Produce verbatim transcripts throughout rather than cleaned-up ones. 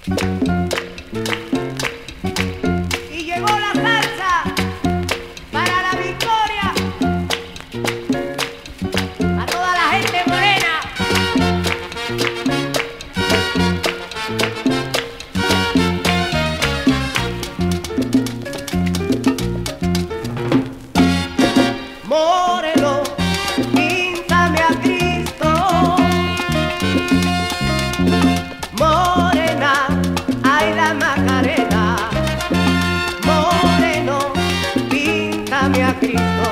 Y llegó la salsa para la victoria, a toda la gente morena. Moreno, píntame a Cristo. Morena, ay la Macarena. Moreno, píntame a Cristo.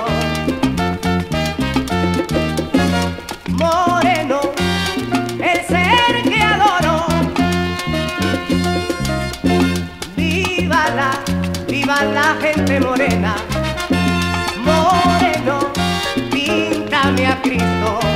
Moreno, el ser que adoro. Viva la, viva la gente morena. Moreno, píntame a Cristo.